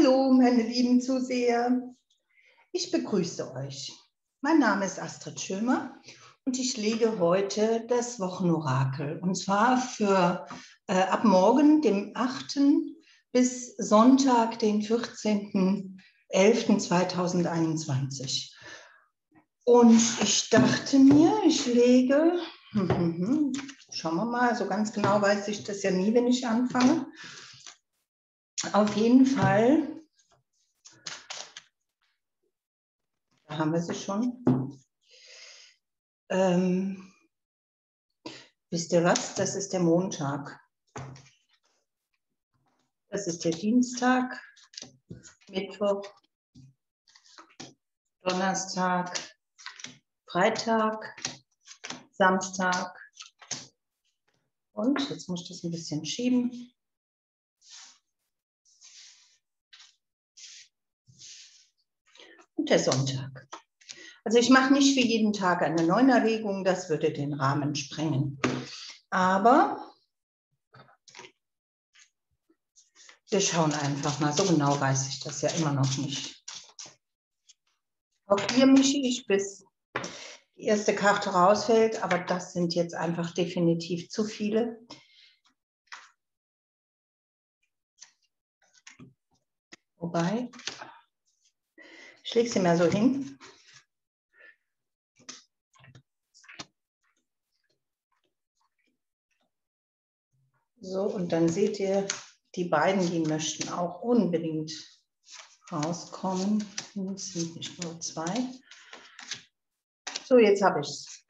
Hallo, meine lieben Zuseher. Ich begrüße euch. Mein Name ist Astrid Schömer und ich lege heute das Wochenorakel. Und zwar für ab morgen, dem 8. bis Sonntag, den 14.11.2021. Und ich dachte mir, ich lege, schauen wir mal, so ganz genau weiß ich das ja nie, wenn ich anfange. Auf jeden Fall, da haben wir sie schon. Wisst ihr was? Das ist der Montag. Das ist der Dienstag, Mittwoch, Donnerstag, Freitag, Samstag. Und jetzt muss ich das ein bisschen schieben. Und der Sonntag. Also ich mache nicht für jeden Tag eine Neunerlegung, das würde den Rahmen sprengen. Aber wir schauen einfach mal, so genau weiß ich das ja immer noch nicht. Auch hier mische ich, bis die erste Karte rausfällt, aber das sind jetzt einfach definitiv zu viele. Wobei, ich lege sie mal so hin. So, und dann seht ihr, die beiden, die möchten auch unbedingt rauskommen. Es sind nicht nur zwei. So, jetzt habe ich es.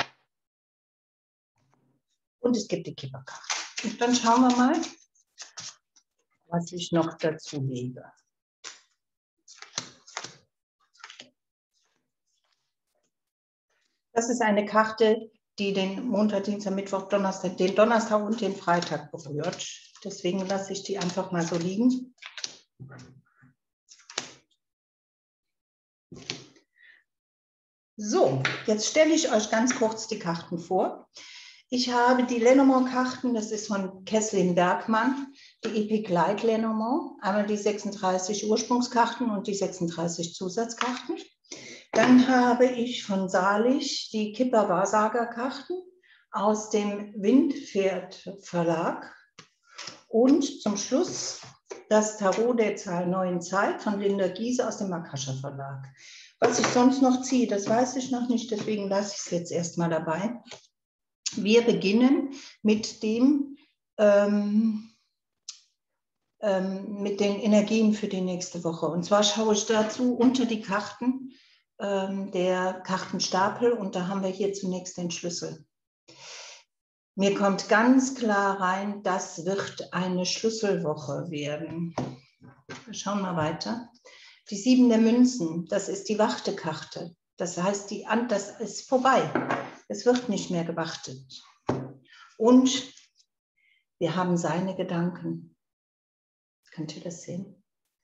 Und es gibt die Kipperkarte. Und dann schauen wir mal, was ich noch dazu lege. Das ist eine Karte, die den Montag, Dienstag, Mittwoch, Donnerstag, den Donnerstag und den Freitag berührt. Deswegen lasse ich die einfach mal so liegen. So, jetzt stelle ich euch ganz kurz die Karten vor. Ich habe die Lenormand-Karten, das ist von Kesslin Bergmann, die Epic Light Lenormand, einmal die 36 Ursprungskarten und die 36 Zusatzkarten. Dann habe ich von Salich die Kipper-Wahrsager-Karten aus dem Windpferd Verlag und zum Schluss das Tarot der Zahl Neuen Zeit von Linda Giese aus dem Akasha Verlag. Was ich sonst noch ziehe, das weiß ich noch nicht, deswegen lasse ich es jetzt erstmal dabei. Wir beginnen mit den Energien für die nächste Woche. Und zwar schaue ich dazu unter die Karten der Kartenstapel und da haben wir hier zunächst den Schlüssel. Mir kommt ganz klar rein, das wird eine Schlüsselwoche werden. Wir schauen mal weiter. Die 7 der Münzen, das ist die Wartekarte. Das heißt, das ist vorbei. Es wird nicht mehr gewartet. Und wir haben seine Gedanken. Könnt ihr das sehen?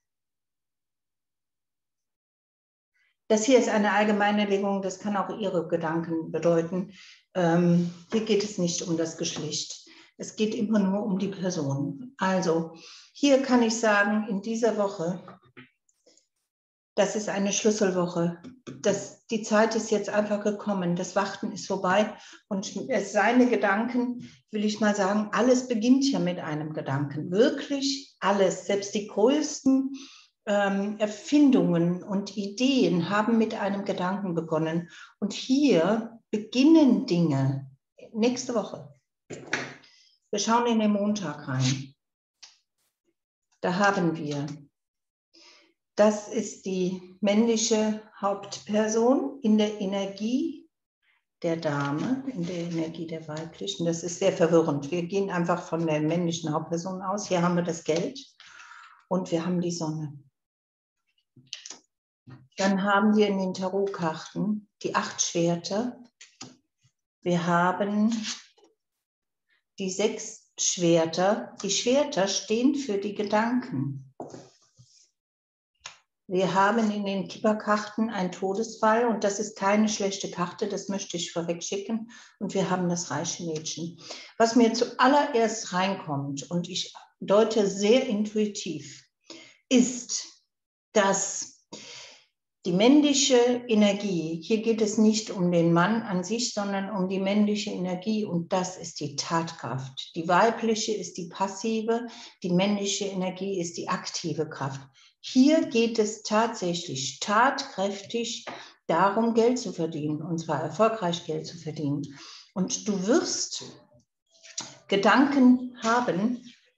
Das hier ist eine allgemeine Legung, das kann auch Ihre Gedanken bedeuten. Hier geht es nicht um das Geschlecht. Es geht immer nur um die Person. Also, hier kann ich sagen, in dieser Woche, das ist eine Schlüsselwoche. Die Zeit ist jetzt einfach gekommen. Das Warten ist vorbei. Und seine Gedanken, will ich mal sagen, alles beginnt ja mit einem Gedanken. Wirklich alles, selbst die größten Erfindungen und Ideen haben mit einem Gedanken begonnen. Und hier beginnen Dinge nächste Woche. Wir schauen in den Montag rein. Da haben wir, das ist die männliche Hauptperson in der Energie der Dame, in der Energie der weiblichen. Das ist sehr verwirrend. Wir gehen einfach von der männlichen Hauptperson aus. Hier haben wir das Geld und wir haben die Sonne. Dann haben wir in den Tarotkarten die 8 Schwerter. Wir haben die 6 Schwerter. Die Schwerter stehen für die Gedanken. Wir haben in den Kipperkarten einen Todesfall und das ist keine schlechte Karte, das möchte ich vorweg schicken. Und wir haben das reiche Mädchen. Was mir zuallererst reinkommt und ich deute sehr intuitiv, ist dass die männliche Energie, hier geht es nicht um den Mann an sich, sondern um die männliche Energie und das ist die Tatkraft. Die weibliche ist die passive, die männliche Energie ist die aktive Kraft. Hier geht es tatsächlich tatkräftig darum, Geld zu verdienen und zwar erfolgreich Geld zu verdienen. Und du wirst Gedanken haben.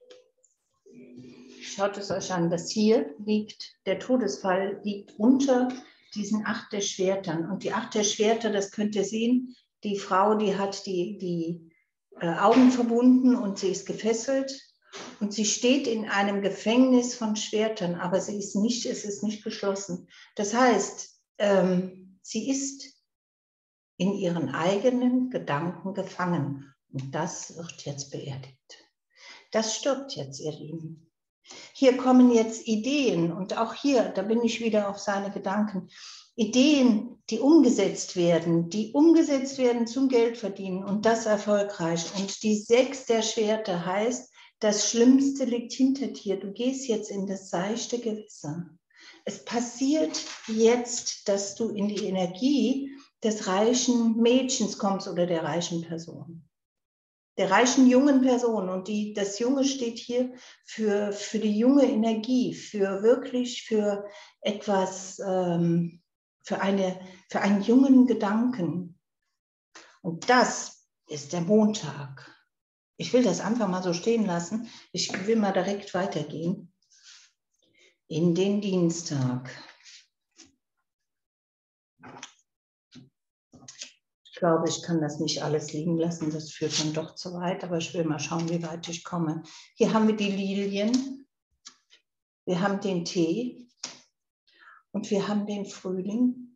Schaut es euch an, das hier liegt, der Todesfall liegt unter diesen 8 der Schwertern. Und die 8 der Schwerter, das könnt ihr sehen, die Frau, die hat die Augen verbunden und sie ist gefesselt. Und sie steht in einem Gefängnis von Schwertern, aber es ist nicht geschlossen. Das heißt, sie ist in ihren eigenen Gedanken gefangen. Und das wird jetzt beerdigt. Das stirbt jetzt, ihr Lieben. Hier kommen jetzt Ideen und auch hier, da bin ich wieder auf seine Gedanken, Ideen, die umgesetzt werden zum Geldverdienen und das erfolgreich. Und die 6 der Schwerter heißt, das Schlimmste liegt hinter dir. Du gehst jetzt in das seichte Gewässer. Es passiert jetzt, dass du in die Energie des reichen Mädchens kommst oder der reichen Person. Der reichen jungen Person und das Junge steht hier für die junge Energie, für etwas, für einen jungen Gedanken. Und das ist der Montag. Ich will das einfach mal so stehen lassen. Ich will mal direkt weitergehen in den Dienstag. Ich glaube, ich kann das nicht alles liegen lassen, das führt dann doch zu weit, aber ich will mal schauen, wie weit ich komme. Hier haben wir die Lilien, wir haben den Tee und wir haben den Frühling,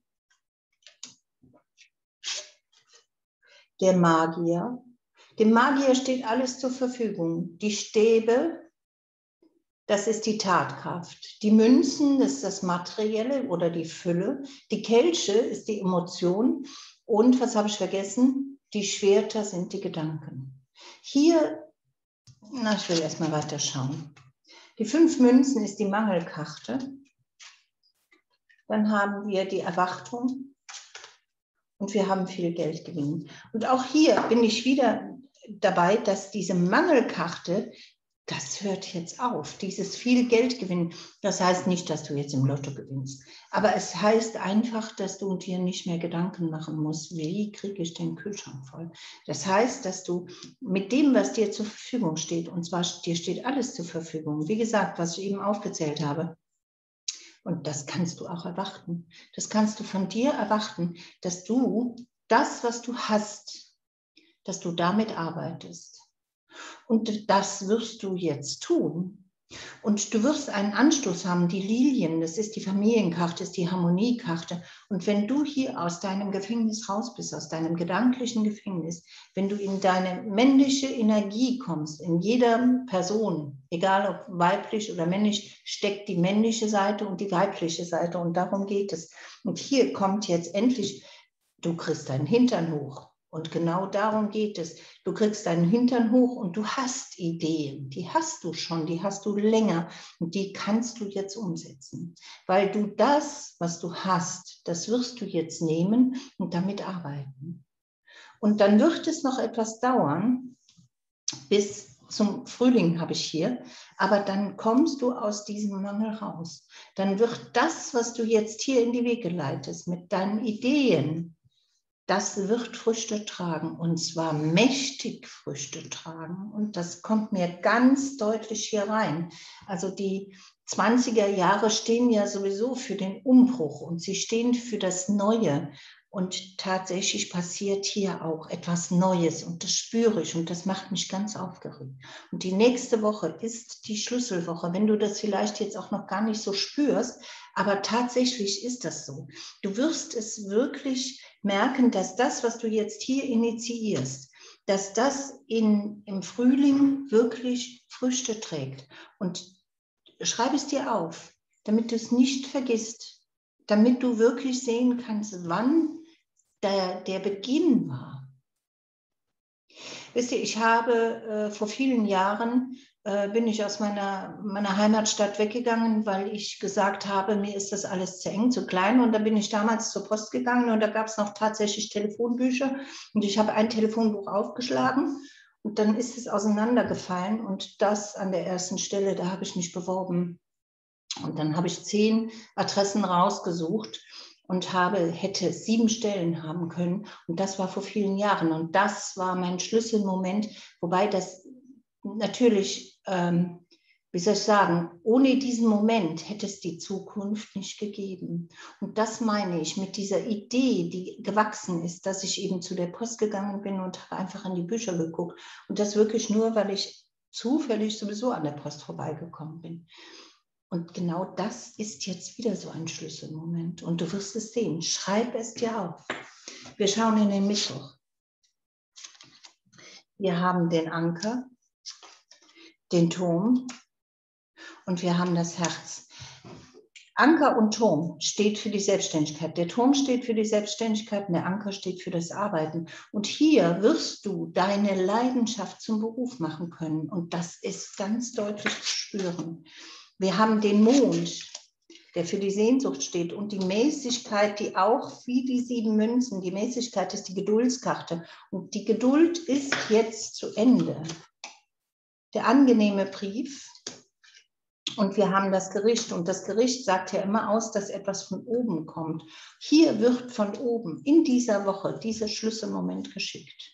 der Magier. Dem Magier steht alles zur Verfügung. Die Stäbe, das ist die Tatkraft. Die Münzen, das ist das Materielle oder die Fülle. Die Kelche ist die Emotion. Und was habe ich vergessen? Die Schwerter sind die Gedanken. Hier, ich will erstmal weiter schauen. Die 5 Münzen ist die Mangelkarte. Dann haben wir die Erwartung und wir haben viel Geldgewinn. Und auch hier bin ich wieder dabei, dass diese Mangelkarte, das hört jetzt auf, dieses viel Geldgewinn. Das heißt nicht, dass du jetzt im Lotto gewinnst, aber es heißt einfach, dass du dir nicht mehr Gedanken machen musst, wie kriege ich den Kühlschrank voll. Das heißt, dass du mit dem, was dir zur Verfügung steht, und zwar dir steht alles zur Verfügung, wie gesagt, was ich eben aufgezählt habe, und das kannst du auch erwarten. Das kannst du von dir erwarten, dass du das, was du hast, dass du damit arbeitest. Und das wirst du jetzt tun. Und du wirst einen Anstoß haben, die Lilien, das ist die Familienkarte, das ist die Harmoniekarte. Und wenn du hier aus deinem Gefängnis raus bist, aus deinem gedanklichen Gefängnis, wenn du in deine männliche Energie kommst, in jeder Person, egal ob weiblich oder männlich, steckt die männliche Seite und die weibliche Seite und darum geht es. Und hier kommt jetzt endlich, du kriegst deinen Hintern hoch. Und genau darum geht es. Du kriegst deinen Hintern hoch und du hast Ideen. Die hast du schon, die hast du länger und die kannst du jetzt umsetzen. Weil du das, was du hast, das wirst du jetzt nehmen und damit arbeiten. Und dann wird es noch etwas dauern, bis zum Frühling habe ich hier, aber dann kommst du aus diesem Mangel raus. Dann wird das, was du jetzt hier in die Wege leitest, mit deinen Ideen, das wird Früchte tragen und zwar mächtig Früchte tragen. Und das kommt mir ganz deutlich hier rein. Also die 20er Jahre stehen ja sowieso für den Umbruch und sie stehen für das Neue. Und tatsächlich passiert hier auch etwas Neues und das spüre ich und das macht mich ganz aufgeregt. Und die nächste Woche ist die Schlüsselwoche, wenn du das vielleicht jetzt auch noch gar nicht so spürst, aber tatsächlich ist das so. Du wirst es wirklich merken, dass das, was du jetzt hier initiierst, dass das im Frühling wirklich Früchte trägt. Und schreib es dir auf, damit du es nicht vergisst, damit du wirklich sehen kannst, wann der Beginn war. Wisst ihr, ich habe vor vielen Jahren bin ich aus meiner Heimatstadt weggegangen, weil ich gesagt habe, mir ist das alles zu eng, zu klein. Und da bin ich damals zur Post gegangen und da gab es noch tatsächlich Telefonbücher. Und ich habe ein Telefonbuch aufgeschlagen und dann ist es auseinandergefallen. Und das an der ersten Stelle, da habe ich mich beworben. Und dann habe ich 10 Adressen rausgesucht und hätte 7 Stellen haben können. Und das war vor vielen Jahren. Und das war mein Schlüsselmoment, wobei das natürlich, wie soll ich sagen, ohne diesen Moment hätte es die Zukunft nicht gegeben. Und das meine ich mit dieser Idee, die gewachsen ist, dass ich eben zu der Post gegangen bin und habe einfach in die Bücher geguckt. Und das wirklich nur, weil ich zufällig sowieso an der Post vorbeigekommen bin. Und genau das ist jetzt wieder so ein Schlüsselmoment. Und du wirst es sehen. Schreib es dir auf. Wir schauen in den Mittwoch. Wir haben den Anker, den Turm und wir haben das Herz. Anker und Turm steht für die Selbstständigkeit. Der Turm steht für die Selbstständigkeit und der Anker steht für das Arbeiten. Und hier wirst du deine Leidenschaft zum Beruf machen können. Und das ist ganz deutlich zu spüren. Wir haben den Mond, der für die Sehnsucht steht und die Mäßigkeit, die auch wie die 7 Münzen, die Mäßigkeit ist die Geduldskarte. Und die Geduld ist jetzt zu Ende. Der angenehme Brief und wir haben das Gericht und das Gericht sagt ja immer aus, dass etwas von oben kommt. Hier wird von oben in dieser Woche dieser Schlüsselmoment geschickt.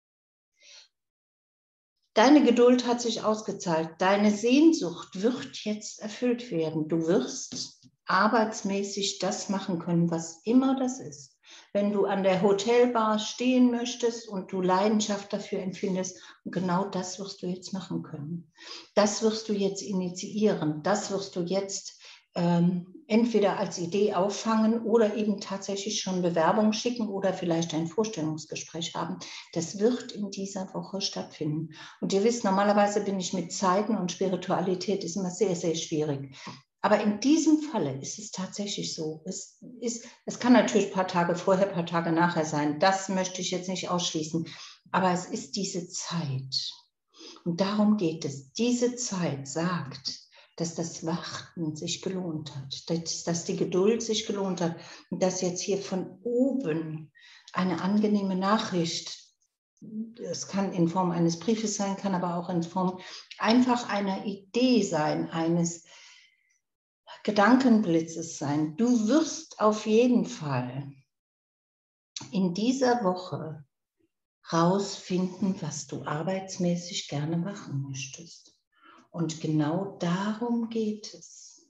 Deine Geduld hat sich ausgezahlt, deine Sehnsucht wird jetzt erfüllt werden. Du wirst arbeitsmäßig das machen können, was immer das ist. Wenn du an der Hotelbar stehen möchtest und du Leidenschaft dafür empfindest, und genau das wirst du jetzt machen können. Das wirst du jetzt initiieren, das wirst du jetzt entweder als Idee auffangen oder eben tatsächlich schon Bewerbung schicken oder vielleicht ein Vorstellungsgespräch haben. Das wird in dieser Woche stattfinden. Und ihr wisst, normalerweise bin ich mit Zeiten und Spiritualität ist immer sehr, sehr schwierig. Aber in diesem Falle ist es tatsächlich so. Es kann natürlich ein paar Tage vorher, ein paar Tage nachher sein. Das möchte ich jetzt nicht ausschließen. Aber es ist diese Zeit. Und darum geht es. Diese Zeit sagt, dass das Warten sich gelohnt hat, dass die Geduld sich gelohnt hat und dass jetzt hier von oben eine angenehme Nachricht, es kann in Form eines Briefes sein, kann aber auch in Form einfach einer Idee sein, eines Gedankenblitzes sein. Du wirst auf jeden Fall in dieser Woche rausfinden, was du arbeitsmäßig gerne machen möchtest. Und genau darum geht es.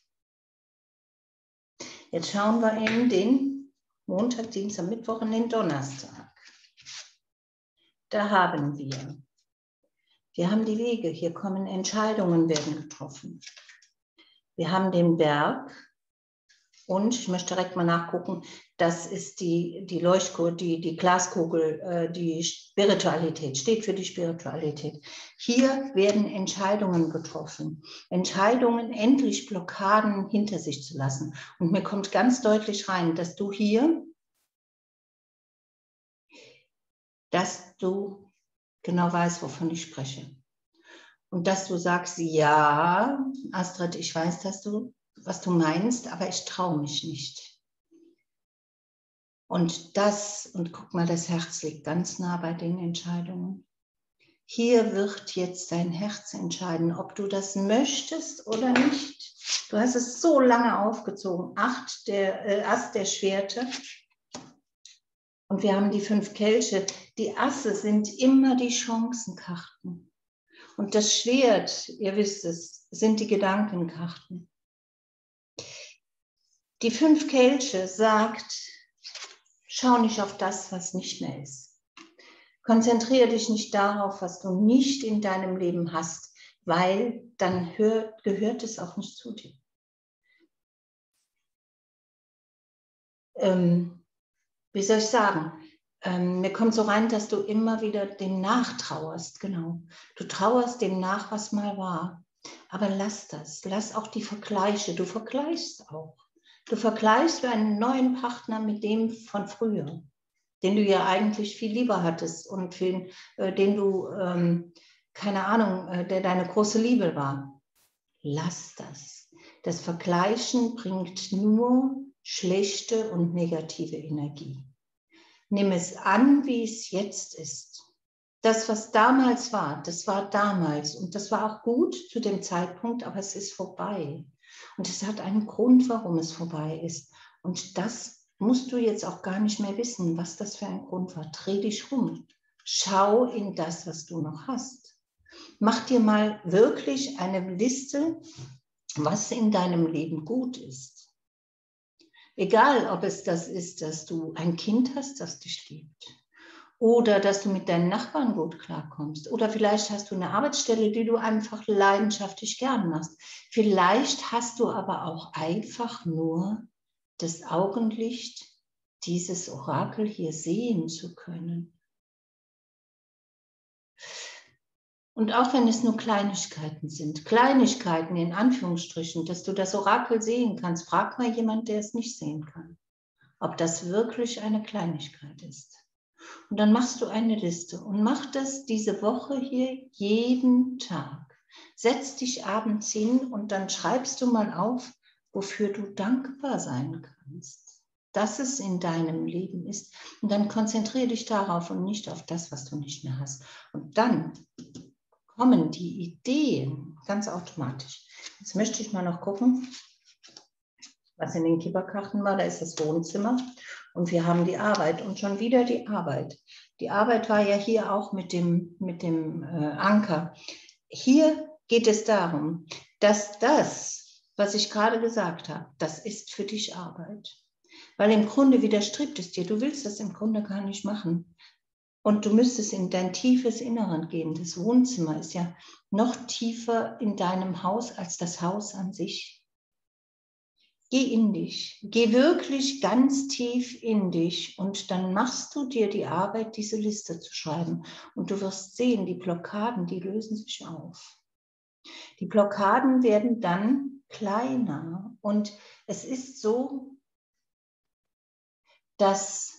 Jetzt schauen wir in den Montag, Dienstag, Mittwoch und den Donnerstag. Da haben wir haben die Wege, hier kommen Entscheidungen, werden getroffen. Wir haben den Berg und ich möchte direkt mal nachgucken, das ist die Leuchtkugel, die Glaskugel, die Spiritualität, steht für die Spiritualität. Hier werden Entscheidungen getroffen. Entscheidungen, endlich Blockaden hinter sich zu lassen. Und mir kommt ganz deutlich rein, dass du hier, dass du genau weißt, wovon ich spreche. Und dass du sagst, ja, Astrid, ich weiß, was du meinst, aber ich traue mich nicht. Und guck mal, das Herz liegt ganz nah bei den Entscheidungen. Hier wird jetzt dein Herz entscheiden, ob du das möchtest oder nicht. Du hast es so lange aufgezogen. Ast der Schwerte. Und wir haben die 5 Kelche. Die Asse sind immer die Chancenkarten. Und das Schwert, ihr wisst es, sind die Gedankenkarten. Die 5 Kelche sagt, schau nicht auf das, was nicht mehr ist. Konzentriere dich nicht darauf, was du nicht in deinem Leben hast, weil dann gehört es auch nicht zu dir. Wie soll ich sagen? Mir kommt so rein, dass du immer wieder dem nachtrauerst, genau. Du trauerst dem nach, was mal war. Aber lass das, lass auch die Vergleiche. Du vergleichst auch. Du vergleichst für einen neuen Partner mit dem von früher, den du ja eigentlich viel lieber hattest und den du keine Ahnung, der deine große Liebe war. Lass das. Das Vergleichen bringt nur schlechte und negative Energie. Nimm es an, wie es jetzt ist. Das, was damals war, das war damals. Und das war auch gut zu dem Zeitpunkt, aber es ist vorbei. Und es hat einen Grund, warum es vorbei ist. Und das musst du jetzt auch gar nicht mehr wissen, was das für ein Grund war. Dreh dich rum. Schau in das, was du noch hast. Mach dir mal wirklich eine Liste, was in deinem Leben gut ist. Egal, ob es das ist, dass du ein Kind hast, das dich liebt. Oder dass du mit deinen Nachbarn gut klarkommst. Oder vielleicht hast du eine Arbeitsstelle, die du einfach leidenschaftlich gern machst. Vielleicht hast du aber auch einfach nur das Augenlicht, dieses Orakel hier sehen zu können. Und auch wenn es nur Kleinigkeiten sind, Kleinigkeiten in Anführungsstrichen, dass du das Orakel sehen kannst, frag mal jemand, der es nicht sehen kann, ob das wirklich eine Kleinigkeit ist. Und dann machst du eine Liste und mach das diese Woche hier jeden Tag. Setz dich abends hin und dann schreibst du mal auf, wofür du dankbar sein kannst, dass es in deinem Leben ist. Und dann konzentriere dich darauf und nicht auf das, was du nicht mehr hast. Und dann kommen die Ideen ganz automatisch. Jetzt möchte ich mal noch gucken, was in den Kipperkarten war. Da ist das Wohnzimmer und wir haben die Arbeit und schon wieder die Arbeit. Die Arbeit war ja hier auch mit dem Anker. Hier geht es darum, dass das, was ich gerade gesagt habe, das ist für dich Arbeit. Weil im Grunde widerstrebt es dir. Du willst das im Grunde gar nicht machen. Und du müsstest in dein tiefes Inneren gehen. Das Wohnzimmer ist ja noch tiefer in deinem Haus als das Haus an sich. Geh in dich. Geh wirklich ganz tief in dich und dann machst du dir die Arbeit, diese Liste zu schreiben. Und du wirst sehen, die Blockaden, die lösen sich auf. Die Blockaden werden dann kleiner. Und es ist so, dass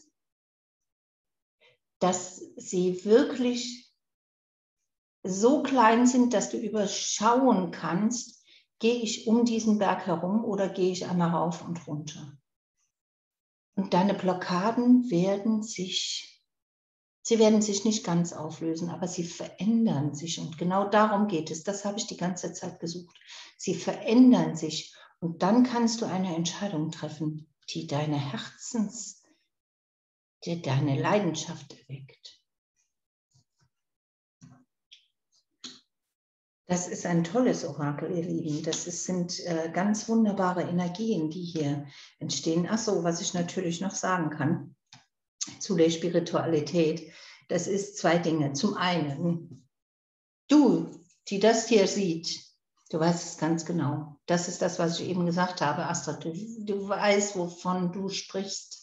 sie wirklich so klein sind, dass du überschauen kannst, gehe ich um diesen Berg herum oder gehe ich einmal rauf und runter. Und deine Blockaden werden sich nicht ganz auflösen, aber sie verändern sich. Und genau darum geht es. Das habe ich die ganze Zeit gesucht. Sie verändern sich. Und dann kannst du eine Entscheidung treffen, die deine Leidenschaft erweckt. Das ist ein tolles Orakel, ihr Lieben. Das sind ganz wunderbare Energien, die hier entstehen. Ach so, was ich natürlich noch sagen kann zu der Spiritualität, das ist zwei Dinge. Zum einen, du, die das hier sieht, du weißt es ganz genau. Das ist das, was ich eben gesagt habe, Astrid. Du weißt, wovon du sprichst.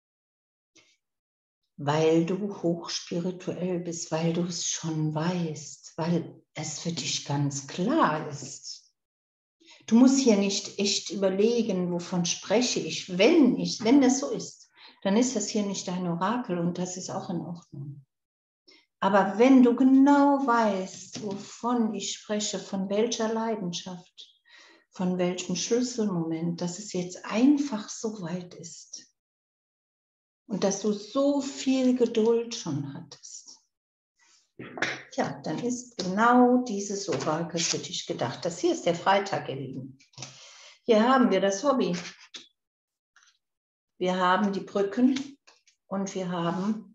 Weil du hochspirituell bist, weil du es schon weißt, weil es für dich ganz klar ist. Du musst hier nicht echt überlegen, wovon spreche ich. Wenn das so ist, dann ist das hier nicht dein Orakel und das ist auch in Ordnung. Aber wenn du genau weißt, wovon ich spreche, von welcher Leidenschaft, von welchem Schlüsselmoment, dass es jetzt einfach so weit ist, und dass du so viel Geduld schon hattest, ja, dann ist genau dieses Orakel für dich gedacht. Das hier ist der Freitag, ihr Lieben. Hier haben wir das Hobby. Wir haben die Brücken und wir haben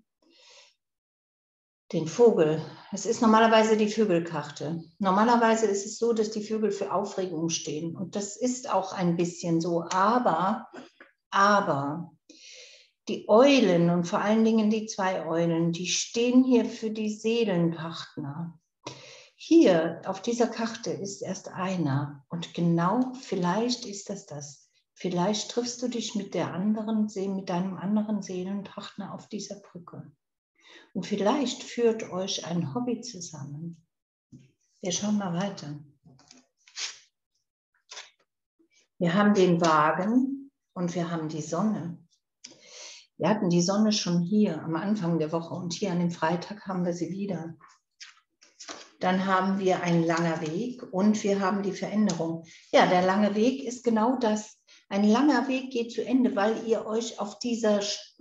den Vogel. Es ist normalerweise die Vögelkarte. Normalerweise ist es so, dass die Vögel für Aufregung stehen. Und das ist auch ein bisschen so. Aber die Eulen und vor allen Dingen die zwei Eulen, die stehen hier für die Seelenpartner. Hier auf dieser Karte ist erst einer und genau vielleicht ist das. Vielleicht triffst du dich mit deinem anderen Seelenpartner auf dieser Brücke. Und vielleicht führt euch ein Hobby zusammen. Wir schauen mal weiter. Wir haben den Wagen und wir haben die Sonne. Wir hatten die Sonne schon hier am Anfang der Woche und hier an dem Freitag haben wir sie wieder. Dann haben wir einen langen Weg und wir haben die Veränderung. Ja, der lange Weg ist genau das. Ein langer Weg geht zu Ende, weil ihr euch auf dieser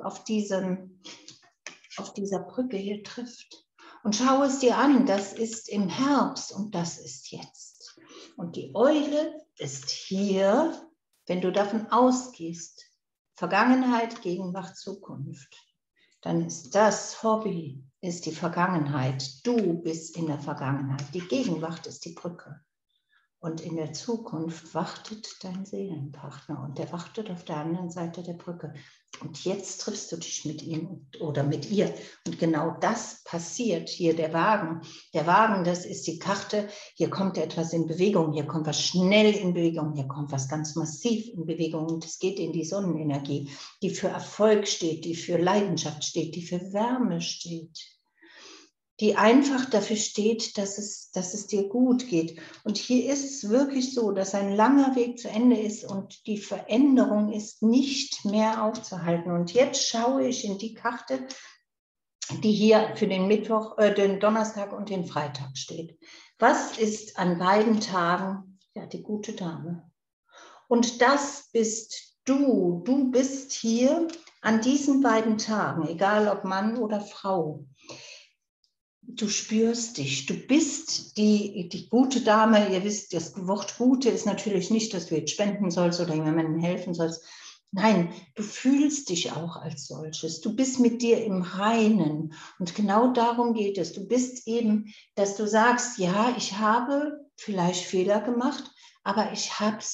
Brücke hier trifft. Und schau es dir an, das ist im Herbst und das ist jetzt. Und die Eule ist hier, wenn du davon ausgehst, Vergangenheit, Gegenwart, Zukunft. Dann ist das Hobby, ist die Vergangenheit. Du bist in der Vergangenheit. Die Gegenwart ist die Brücke. Und in der Zukunft wartet dein Seelenpartner und der wartet auf der anderen Seite der Brücke. Und jetzt triffst du dich mit ihm oder mit ihr. Und genau das passiert hier, der Wagen. Der Wagen, das ist die Karte. Hier kommt etwas in Bewegung, hier kommt was schnell in Bewegung, hier kommt was ganz massiv in Bewegung. Und es geht in die Sonnenenergie, die für Erfolg steht, die für Leidenschaft steht, die für Wärme steht. Die einfach dafür steht, dass es dir gut geht. Und hier ist es wirklich so, dass ein langer Weg zu Ende ist und die Veränderung ist nicht mehr aufzuhalten. Und jetzt schaue ich in die Karte, die hier für den den Donnerstag und den Freitag steht. Was ist an beiden Tagen? Ja, die gute Dame. Und das bist du. Du bist hier an diesen beiden Tagen, egal ob Mann oder Frau. Du spürst dich, du bist die gute Dame. Ihr wisst, das Wort Gute ist natürlich nicht, dass du jetzt spenden sollst oder jemandem helfen sollst. Nein, du fühlst dich auch als solches. Du bist mit dir im Reinen. Und genau darum geht es. Du bist eben, dass du sagst, ja, ich habe vielleicht Fehler gemacht, aber ich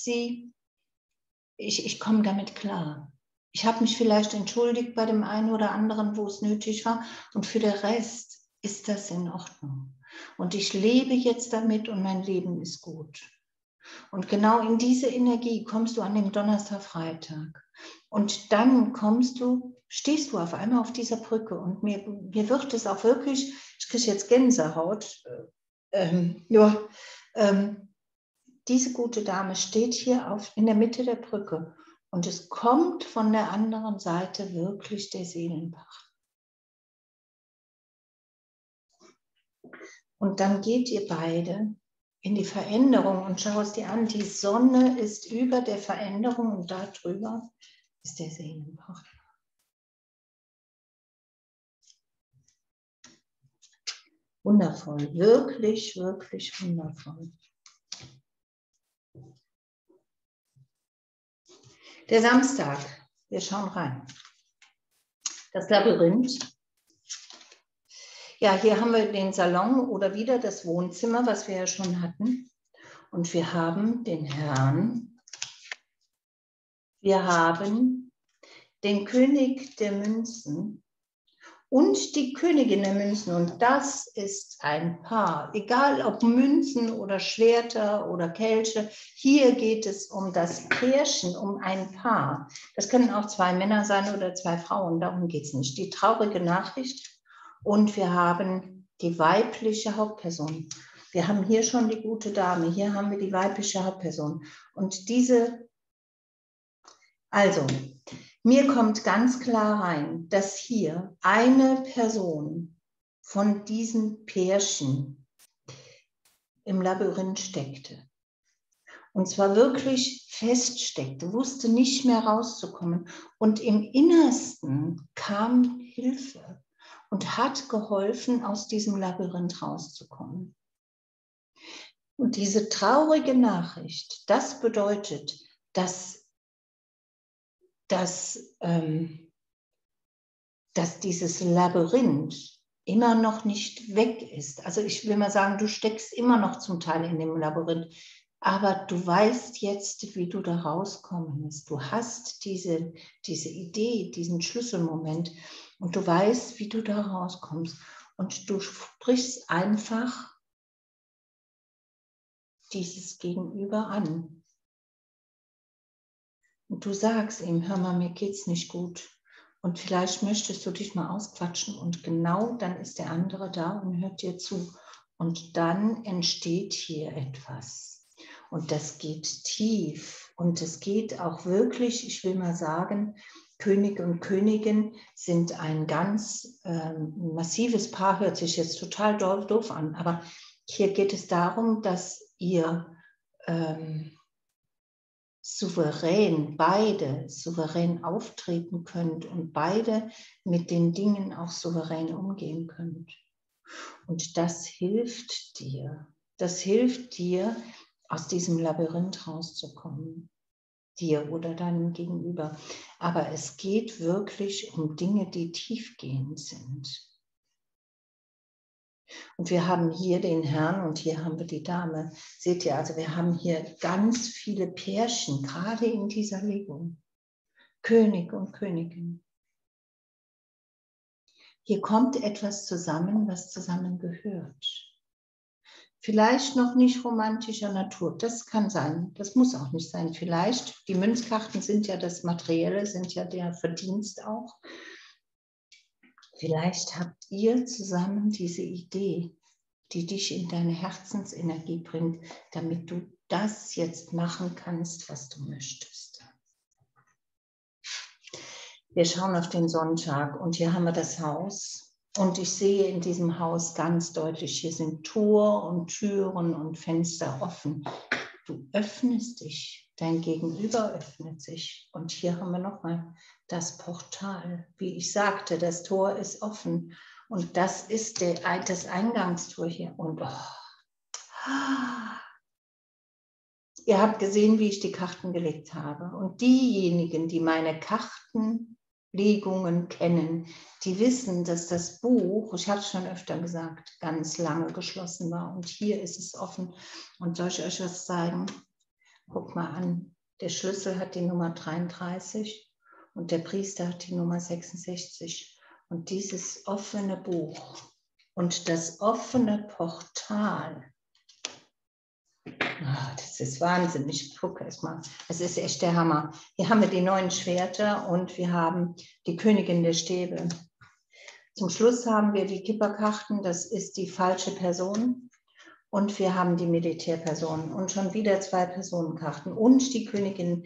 komme damit klar. Ich habe mich vielleicht entschuldigt bei dem einen oder anderen, wo es nötig war. Und für den Rest ist das in Ordnung. Und ich lebe jetzt damit und mein Leben ist gut. Und genau in diese Energie kommst du an dem Donnerstag, Freitag. Und dann stehst du auf einmal auf dieser Brücke. Und mir wird es auch wirklich, ich kriege jetzt Gänsehaut, diese gute Dame steht hier in der Mitte der Brücke. Und es kommt von der anderen Seite wirklich der Seelenpartner. Und dann geht ihr beide in die Veränderung und schau es dir an. Die Sonne ist über der Veränderung und da drüber ist der Seelenpartner. Wundervoll, wirklich, wirklich wundervoll. Der Samstag, wir schauen rein. Das Labyrinth. Ja, hier haben wir den Salon oder wieder das Wohnzimmer, was wir ja schon hatten. Und wir haben den Herrn. Wir haben den König der Münzen und die Königin der Münzen. Und das ist ein Paar. Egal ob Münzen oder Schwerter oder Kelche. Hier geht es um das Pärchen, um ein Paar. Das können auch zwei Männer sein oder zwei Frauen. Darum geht es nicht. Die traurige Nachricht. Und wir haben die weibliche Hauptperson. Wir haben hier schon die gute Dame, hier haben wir die weibliche Hauptperson. Und mir kommt ganz klar rein, dass hier eine Person von diesem Pärchen im Labyrinth steckte. Und zwar wirklich feststeckte, wusste nicht mehr rauszukommen. Und im Innersten kam Hilfe und hat geholfen, aus diesem Labyrinth rauszukommen. Und diese traurige Nachricht, das bedeutet, dass dieses Labyrinth immer noch nicht weg ist. Also ich will mal sagen, du steckst immer noch zum Teil in dem Labyrinth, aber du weißt jetzt, wie du da rauskommen musst. Du hast diese Idee, diesen Schlüsselmoment und du weißt, wie du da rauskommst. Und du sprichst einfach dieses Gegenüber an. Und du sagst ihm, hör mal, mir geht's nicht gut. Und vielleicht möchtest du dich mal ausquatschen und genau dann ist der andere da und hört dir zu. Und dann entsteht hier etwas. Und das geht tief. Und es geht auch wirklich, ich will mal sagen, König und Königin sind ein ganz massives Paar, hört sich jetzt total doof an, aber Hier geht es darum, dass ihr beide souverän auftreten könnt und beide mit den Dingen auch souverän umgehen könnt. Und das hilft dir. Das hilft dir, aus diesem Labyrinth rauszukommen. Dir oder deinem Gegenüber. Aber es geht wirklich um Dinge, die tiefgehend sind. Und wir haben hier den Herrn und hier haben wir die Dame. Seht ihr, also wir haben hier ganz viele Pärchen, gerade in dieser Legung. König und Königin. Hier kommt etwas zusammen, was zusammengehört. Vielleicht noch nicht romantischer Natur, das kann sein, das muss auch nicht sein. Vielleicht, die Münzkarten sind ja das Materielle, sind ja der Verdienst auch. Vielleicht habt ihr zusammen diese Idee, die dich in deine Herzensenergie bringt, damit du das jetzt machen kannst, was du möchtest. Wir schauen auf den Sonntag und hier haben wir das Haus. Und ich sehe in diesem Haus ganz deutlich, hier sind Tor und Türen und Fenster offen. Du öffnest dich, dein Gegenüber öffnet sich. Und hier haben wir nochmal das Portal. Wie ich sagte, das Tor ist offen. Und das ist das Eingangstor hier. Und ihr habt gesehen, wie ich die Karten gelegt habe. Und diejenigen, die meine Kartenlegungen kennen, die wissen, dass das Buch, ich habe es schon öfter gesagt, ganz lange geschlossen war. Und hier ist es offen. Und soll ich euch was zeigen? Guck mal an. Der Schlüssel hat die Nummer 33 und der Priester hat die Nummer 66. Und dieses offene Buch und das offene Portal, das ist wahnsinnig. Guck erst mal. Es ist echt der Hammer. Hier haben wir die 9 Schwerter und wir haben die Königin der Stäbe. Zum Schluss haben wir die Kipperkarten. Das ist die falsche Person. Und wir haben die Militärperson. Und schon wieder 2 Personenkarten. Und die Königin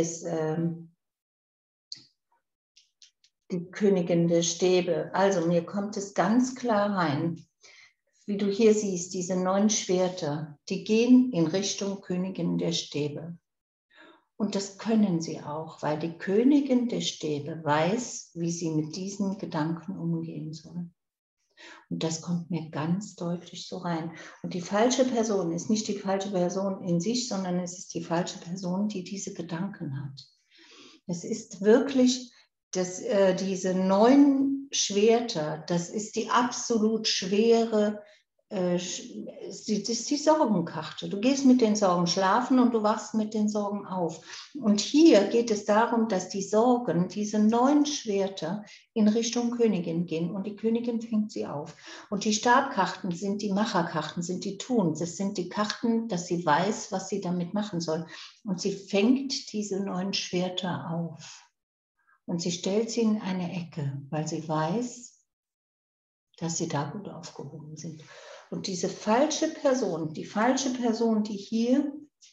die Königin der Stäbe. Also mir kommt es ganz klar rein. Wie du hier siehst, diese 9 Schwerter, die gehen in Richtung Königin der Stäbe. Und das können sie auch, weil die Königin der Stäbe weiß, wie sie mit diesen Gedanken umgehen soll. Und das kommt mir ganz deutlich so rein. Und die falsche Person ist nicht die falsche Person in sich, sondern es ist die falsche Person, die diese Gedanken hat. Es ist wirklich, diese 9 Schwerter, das ist die absolut schwere, das ist die Sorgenkarte. Du gehst mit den Sorgen schlafen und du wachst mit den Sorgen auf. Und hier geht es darum, dass die Sorgen, diese 9 Schwerter, in Richtung Königin gehen und die Königin fängt sie auf. Und die Stabkarten sind die Macherkarten, sind die Tun. Das sind die Karten, dass sie weiß, was sie damit machen soll. Und sie fängt diese 9 Schwerter auf. Und sie stellt sie in eine Ecke, weil sie weiß, dass sie da gut aufgehoben sind. Und diese falsche Person, die hier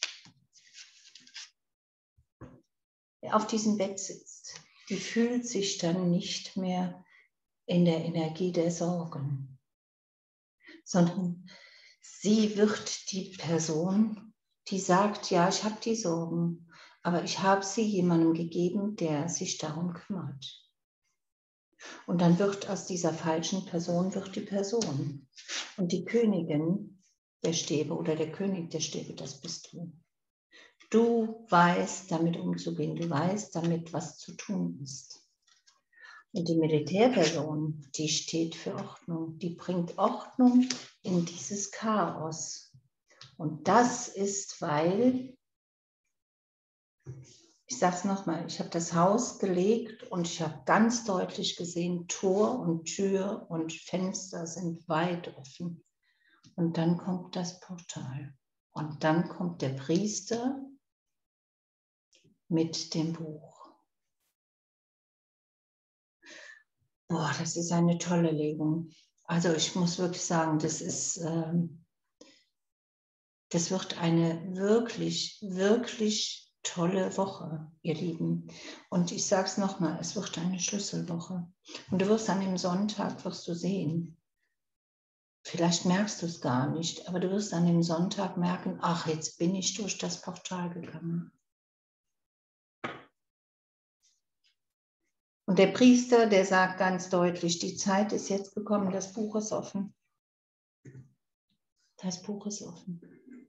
auf diesem Bett sitzt, die fühlt sich dann nicht mehr in der Energie der Sorgen, sondern sie wird die Person, die sagt, ja, ich habe die Sorgen, aber ich habe sie jemandem gegeben, der sich darum kümmert. Und dann wird aus dieser falschen Person die Person. Und die Königin der Stäbe oder der König der Stäbe, das bist du. Du weißt, damit umzugehen. Du weißt damit, was zu tun ist. Und die Militärperson, die steht für Ordnung. Die bringt Ordnung in dieses Chaos. Und das ist, weil, ich sage es nochmal, ich habe das Haus gelegt und ich habe ganz deutlich gesehen, Tor und Tür und Fenster sind weit offen. Und dann kommt das Portal. Und dann kommt der Priester mit dem Buch. Boah, das ist eine tolle Legung. Also ich muss wirklich sagen, das wird eine wirklich, wirklich tolle Woche, ihr Lieben. Und ich sage es nochmal, es wird eine Schlüsselwoche. Und du wirst an dem Sonntag, wirst du sehen, Vielleicht merkst du es gar nicht, aber du wirst an dem Sonntag merken, ach, jetzt bin ich durch das Portal gegangen. Und der Priester, der sagt ganz deutlich, die Zeit ist jetzt gekommen, das Buch ist offen. Das Buch ist offen.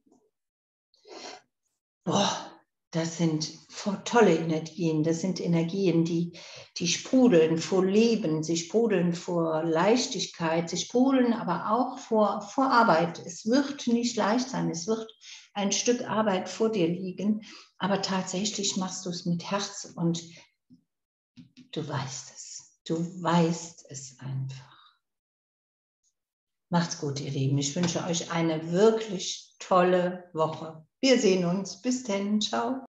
Boah, das sind tolle Energien. Das sind Energien, die sprudeln vor Leben, sie sprudeln vor Leichtigkeit, sie sprudeln aber auch vor Arbeit. Es wird nicht leicht sein, es wird ein Stück Arbeit vor dir liegen, aber tatsächlich machst du es mit Herz und du weißt es. Du weißt es einfach. Macht's gut, ihr Lieben. Ich wünsche euch eine wirklich tolle Woche. Wir sehen uns. Bis dann. Ciao.